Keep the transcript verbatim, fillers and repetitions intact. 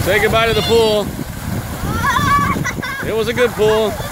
Say goodbye to the pool. It was a good pool.